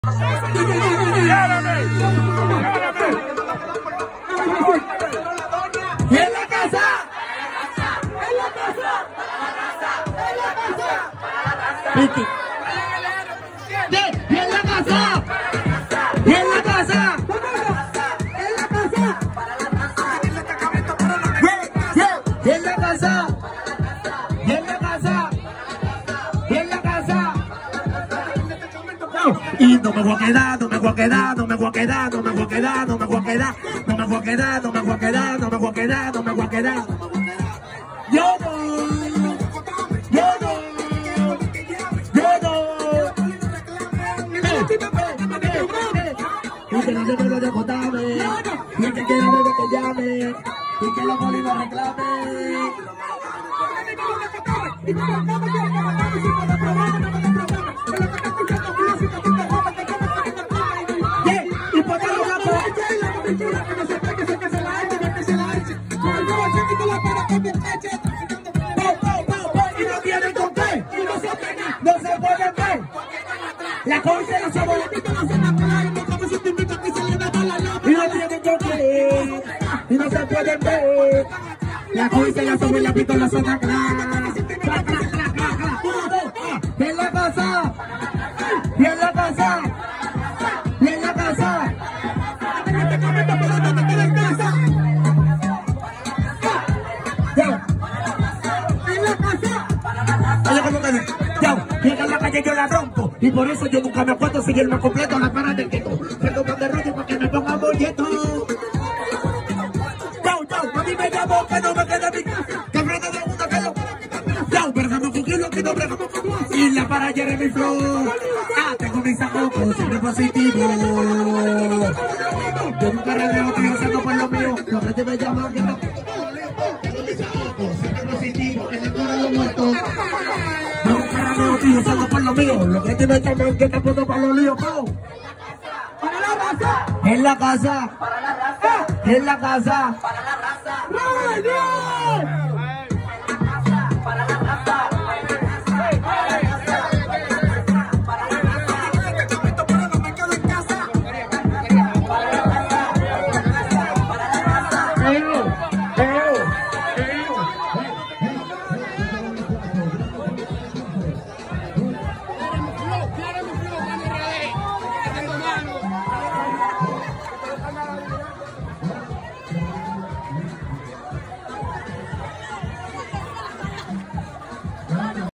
¡Y en la casa! Ricky. ¡Y en la casa! ¡Y en la casa! ¡En la casa! ¡Y en la casa! ¡Y en la casa! ¡Y en la casa! Y no me voy a quedar, no me voy a quedar, no me voy a quedar, no me voy a quedar, no me voy a quedar, no me voy a quedar, no me voy a quedar, no me voy a quedar, no me voy a quedar. Yo no, yo no, yo no. Y que no se me de contarme, y el que quiera ver que llame, y que la molina reclame. Y por qué lo gato. Y no tienen con qué. No se pueden ver. La cosa la somos. Y no tienen con qué. Y no se pueden ver. La cosa la somos y la pistola son acá. Y en la casa. Y en la casa. Y en la casa. Llega en la calle yo la rompo y por eso yo nunca me acuerdo si él me completo la cara del gueto. Tengo pan de rollo para que me ponga molleto. A mí me llamó que no me quede mi casa. Que frente de una que yo. Bergamo con kilo, que no bregamos con y la para Jeremy Flow. Tengo mis sacocos, siempre positivo. Yo nunca regrego, tío, salgo por lo mío. La gente me llama que no. Tengo mis sacocos, siempre positivo. En el coro lo muerto. Tío, salgo por lo mío, lo que te me llaman que te puedo para los líos, ¿no? ¡Para la raza! ¡En la casa! ¡Para la raza! ¡En la casa! ¡Para la raza! ¡Radio!